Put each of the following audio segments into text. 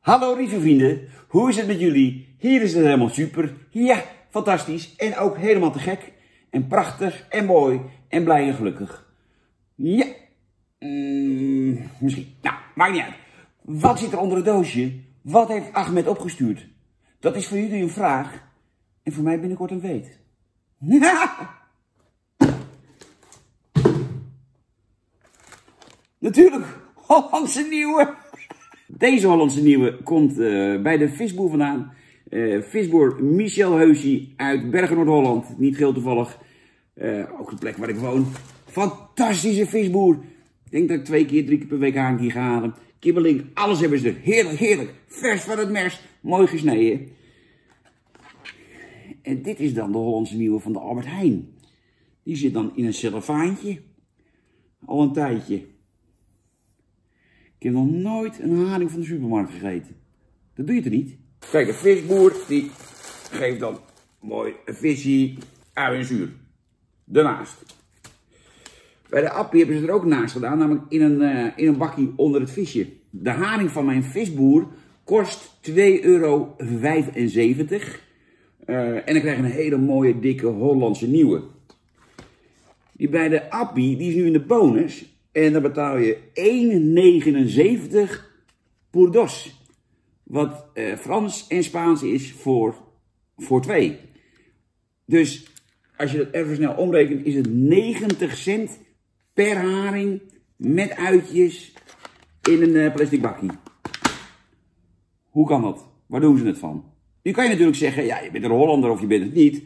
Hallo reviewvrienden, hoe is het met jullie? Hier is het helemaal super. Ja, fantastisch en ook helemaal te gek. En prachtig en mooi en blij en gelukkig. Ja, misschien. Nou, maakt niet uit. Wat zit er onder het doosje? Wat heeft Ahmed opgestuurd? Dat is voor jullie een vraag en voor mij binnenkort een weet. Natuurlijk, Hollandse Nieuwe. Deze Hollandse Nieuwe komt bij de visboer vandaan. Visboer Michel Heusie uit Bergen, Noord-Holland. Niet geheel toevallig. Ook de plek waar ik woon. Fantastische visboer. Ik denk dat ik 2 keer, 3 keer per week haakje ga halen. Kibbeling, alles hebben ze er. Heerlijk, heerlijk. Vers van het mers. Mooi gesneden. En dit is dan de Hollandse Nieuwe van de Albert Heijn. Die zit dan in een cellofaantje. Al een tijdje. Ik heb nog nooit een haring van de supermarkt gegeten. Dat doe je toch niet? Kijk, de visboer die geeft dan mooi een visie, ui en zuur. Daarnaast. Bij de appie hebben ze er ook naast gedaan, namelijk in een bakje onder het visje. De haring van mijn visboer kost €2,75. En dan krijg je een hele mooie, dikke Hollandse Nieuwe. Die bij de appie, die is nu in de bonus. En dan betaal je €1,79 pour dos. Wat Frans en Spaans is voor 2. Dus als je dat even snel omrekent, is het 90 cent per haring met uitjes in een plastic bakje. Hoe kan dat? Waar doen ze het van? Nu kan je natuurlijk zeggen, ja, je bent een Hollander of je bent het niet.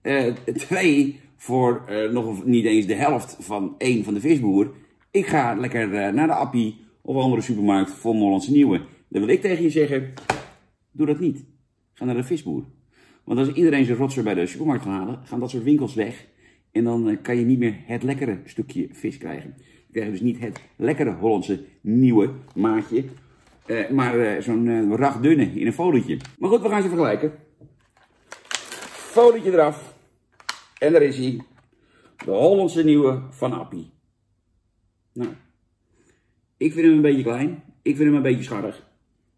2 voor nog niet eens de helft van 1 van de visboer. Ik ga lekker naar de appie of andere supermarkt voor een Hollandse Nieuwe. Dan wil ik tegen je zeggen, doe dat niet. Ga naar de visboer. Want als iedereen zijn rotzooi bij de supermarkt gaat halen, gaan dat soort winkels weg. En dan kan je niet meer het lekkere stukje vis krijgen. Je krijgt dus niet het lekkere Hollandse Nieuwe maatje. Maar zo'n ragdunne in een folietje. Maar goed, we gaan ze vergelijken. Folietje eraf. En daar is hij. De Hollandse Nieuwe van Appie. Nou, ik vind hem een beetje klein. Ik vind hem een beetje scharrig.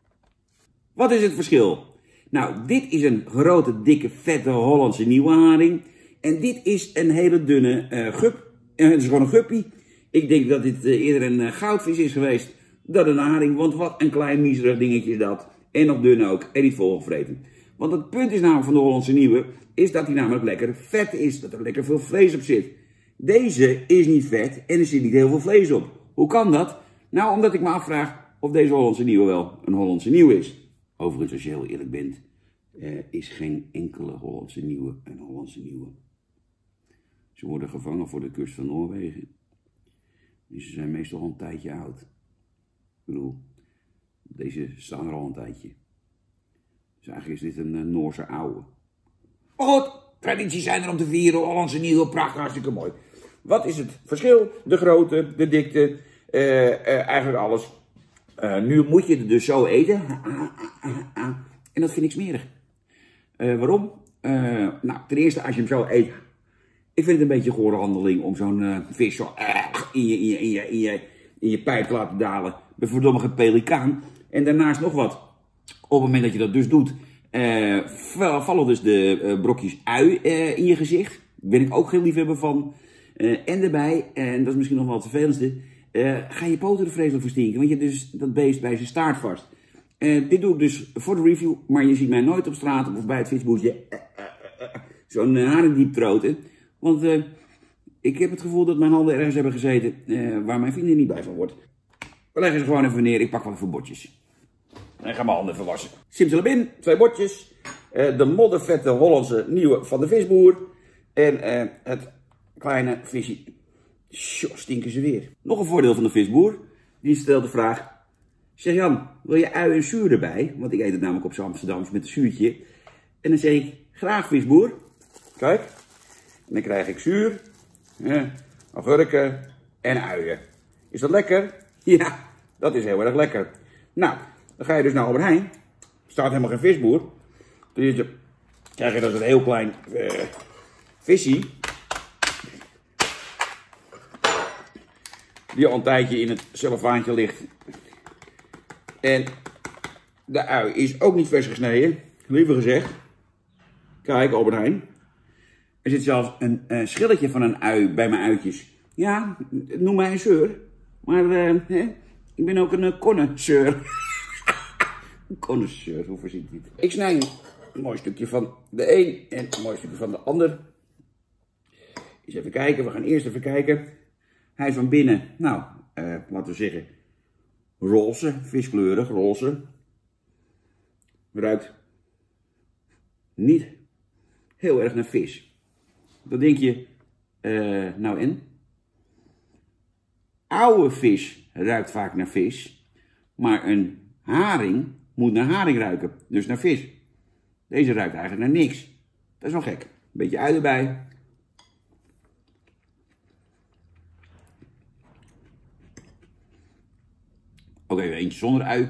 Wat is het verschil? Nou, dit is een grote, dikke, vette Hollandse Nieuwe haring. En dit is een hele dunne gup. Het is gewoon een guppie. Ik denk dat dit eerder een goudvis is geweest dan een haring. Want wat een klein, miserig dingetje is dat. En nog dun ook. En niet volgevreten. Want het punt is namelijk van de Hollandse Nieuwe, is dat hij namelijk lekker vet is. Dat er lekker veel vlees op zit. Deze is niet vet en er zit niet heel veel vlees op. Hoe kan dat? Nou, omdat ik me afvraag of deze Hollandse Nieuwe wel een Hollandse Nieuwe is. Overigens, als je heel eerlijk bent, is geen enkele Hollandse Nieuwe een Hollandse Nieuwe. Ze worden gevangen voor de kust van Noorwegen. Dus ze zijn meestal al een tijdje oud. Ik bedoel, deze staan er al een tijdje. Dus eigenlijk is dit een Noorse oude. Maar goed, tradities zijn er om te vieren. Hollandse Nieuwe, prachtig, hartstikke mooi. Wat is het verschil? De grootte, de dikte, eigenlijk alles. Nu moet je het dus zo eten. En dat vind ik smerig. Waarom? Nou, ten eerste als je hem zo eet. Ik vind het een beetje een gore handeling om zo'n vis zo in je pijp te laten dalen. Bij verdomme pelikaan. En daarnaast nog wat. Op het moment dat je dat dus doet, vallen dus de brokjes ui in je gezicht. Daar ben ik ook geen liefhebber van. En daarbij, en dat is misschien nog wel het vervelendste, ga je poten er vreselijk voor stinken. Want je hebt dus dat beest bij zijn staart vast. Dit doe ik dus voor de review, maar je ziet mij nooit op straat of bij het visboertje zo'n haringdiep troten. Want ik heb het gevoel dat mijn handen ergens hebben gezeten waar mijn vriendin niet bij van wordt. We leggen ze gewoon even neer, ik pak wel even bordjes. En ik ga mijn handen even wassen. Simsalabim, 2 bordjes. De moddervette Hollandse Nieuwe van de visboer. En het kleine visje. Tjoh, stinken ze weer. Nog een voordeel van de visboer. Die stelt de vraag. Zeg Jan, wil je ui en zuur erbij? Want ik eet het namelijk op z'n Amsterdams met een zuurtje. En dan zeg ik, graag visboer. Kijk. En dan krijg ik zuur, agurken en uien. Is dat lekker? Ja, dat is heel erg lekker. Nou, dan ga je dus naar Albert Heijn. Er staat helemaal geen visboer. Dan krijg je dus een heel klein visie. Die al een tijdje in het cellofaantje ligt. En De ui is ook niet vers gesneden. Liever gezegd. Kijk, Albert Heijn. Er zit zelfs een schilletje van een ui bij mijn uitjes. Ja, noem mij een zeur. Maar ik ben ook een connoisseur. Een connoisseur, hoe verzint hij het? Ik snij een mooi stukje van de een en een mooi stukje van de ander. Eens even kijken, we gaan eerst even kijken. Hij is van binnen, nou, laten we zeggen, roze, viskleurig, roze. Ruikt niet heel erg naar vis. Dan denk je, nou en? Oude vis ruikt vaak naar vis, maar een haring moet naar haring ruiken, dus naar vis. Deze ruikt eigenlijk naar niks. Dat is wel gek. Een beetje ui erbij. Ook even eentje zonder ui.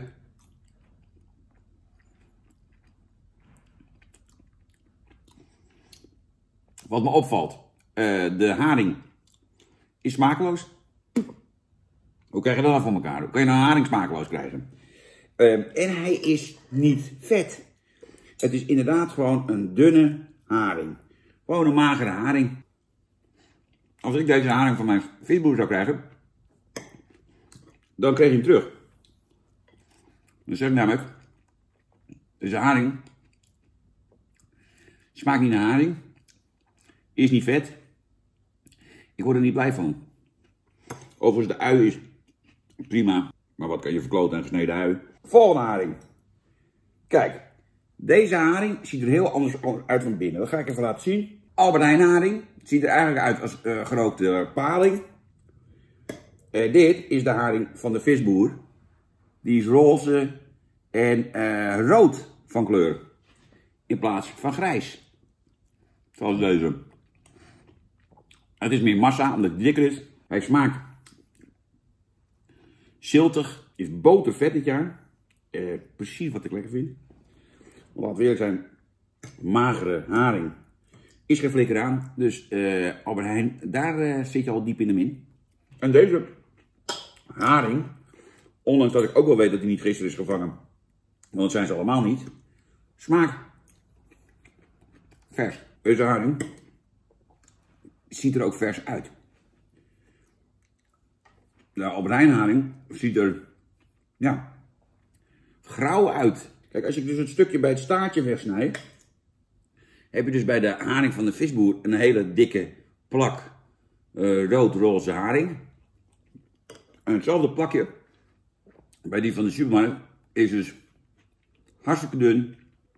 Wat me opvalt, de haring is smakeloos. Hoe krijg je dat nou voor elkaar? Hoe kan je nou een haring smakeloos krijgen? En hij is niet vet. Het is inderdaad gewoon een dunne haring. Gewoon een magere haring. Als ik deze haring van mijn visboer zou krijgen, dan kreeg je hem terug. Dan zeg ik namelijk, deze haring smaakt niet naar haring, is niet vet. Ik word er niet blij van. Overigens, de ui is prima, maar wat kan je verkloten aan gesneden ui? Volgende haring. Kijk, deze haring ziet er heel anders uit van binnen. Dat ga ik even laten zien. Albert Heijn haring. Het ziet er eigenlijk uit als gerookte paling. Dit is de haring van de visboer. Die is roze en rood van kleur. In plaats van grijs. Zoals deze. Het is meer massa, omdat het dikker is. Hij smaakt ziltig. Is botervet dit jaar. Precies wat ik lekker vind. Laten we eerlijk zijn. Magere haring is geen flikker aan. Dus Albert Heijn, daar zit je al diep in de min. En deze haring, ondanks dat ik ook wel weet dat hij niet gisteren is gevangen, want dat zijn ze allemaal niet, smaakt vers. Deze haring ziet er ook vers uit. De Albert Heijn haring ziet er, ja, grauw uit. Kijk, als je dus het stukje bij het staartje wegsnijdt, heb je dus bij de haring van de visboer een hele dikke plak rood-roze haring. En hetzelfde plakje bij die van de supermarkt is dus hartstikke dun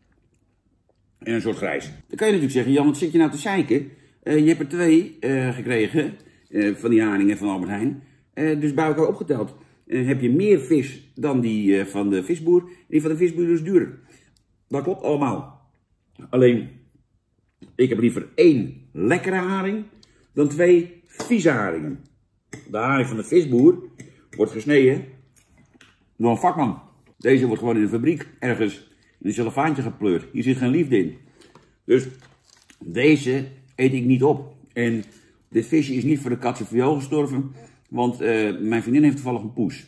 en een soort grijs. Dan kan je natuurlijk zeggen, Jan, wat zit je nou te zeiken? Je hebt er 2 gekregen van die haringen van Albert Heijn. Dus bij elkaar opgeteld heb je meer vis dan die van de visboer. En die van de visboer is duurder. Dat klopt allemaal. Alleen, ik heb liever 1 lekkere haring dan 2 vieze haringen. De haring van de visboer wordt gesneden door een vakman. Deze wordt gewoon in de fabriek ergens in een cellofaantje gepleurd. Hier zit geen liefde in. Dus deze eet ik niet op. En dit visje is niet voor de katzenviool gestorven. Want mijn vriendin heeft toevallig een poes.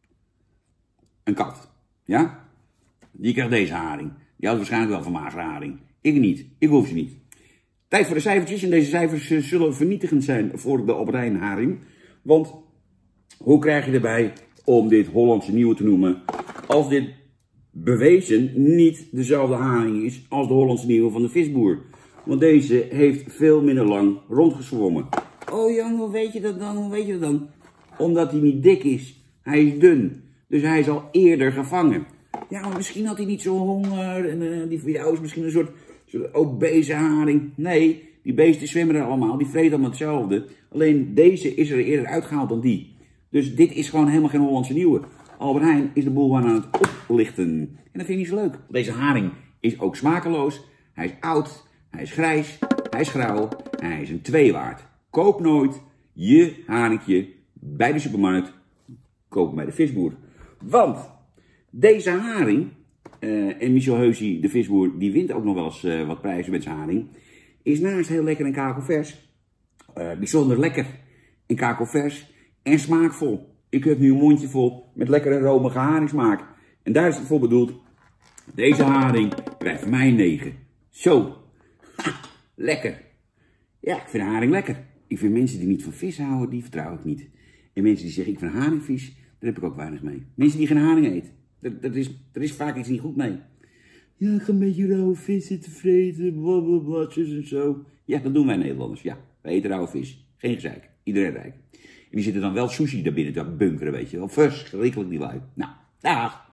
Een kat. Ja? Die krijgt deze haring. Die houdt waarschijnlijk wel van magere haring. Ik niet. Ik hoef ze niet. Tijd voor de cijfertjes. En deze cijfers zullen vernietigend zijn voor de Albert Heijn haring. Want hoe krijg je erbij om dit Hollandse nieuwe te noemen, als dit bewezen niet dezelfde haring is als de Hollandse nieuwe van de visboer? Want deze heeft veel minder lang rondgezwommen. Oh Jan, hoe weet je dat dan? Hoe weet je dat dan? Omdat hij niet dik is. Hij is dun. Dus hij is al eerder gevangen. Ja, maar misschien had hij niet zo'n honger. En die van jou is misschien een soort obese haring. Nee, die beesten zwemmen er allemaal. Die vreten allemaal hetzelfde. Alleen deze is er eerder uitgehaald dan die. Dus dit is gewoon helemaal geen Hollandse nieuwe. Albert Heijn is de boel aan het oplichten. En dat vind je niet zo leuk. Deze haring is ook smakeloos. Hij is oud. Hij is grijs. Hij is grauw. En hij is een 2 waard. Koop nooit je haringje bij de supermarkt. Koop hem bij de visboer. Want deze haring, en Michel Heusie, de visboer, die wint ook nog wel eens wat prijzen met zijn haring, is naast heel lekker en kakelvers, bijzonder lekker en kakelvers en smaakvol. Ik heb nu een mondje vol met lekkere romige haringsmaak. En daar is het voor bedoeld. Deze haring krijgt van mij een 9. Zo. Ha, lekker. Ja, ik vind haring lekker. Ik vind mensen die niet van vis houden, die vertrouw ik niet. En mensen die zeggen, ik vind haringvis, daar heb ik ook weinig mee. Mensen die geen haring eten, er is vaak iets niet goed mee. Ja, ik ga een beetje rauwe vis zitten vreten, blablabla, en zo. Ja, dat doen wij Nederlanders. Ja, wij eten rauwe vis. Geen gezeik. Iedereen rijk. En die zitten dan wel sushi daar binnen te bunkeren, weet je wel. Verschrikkelijk die lui. Nou, dag.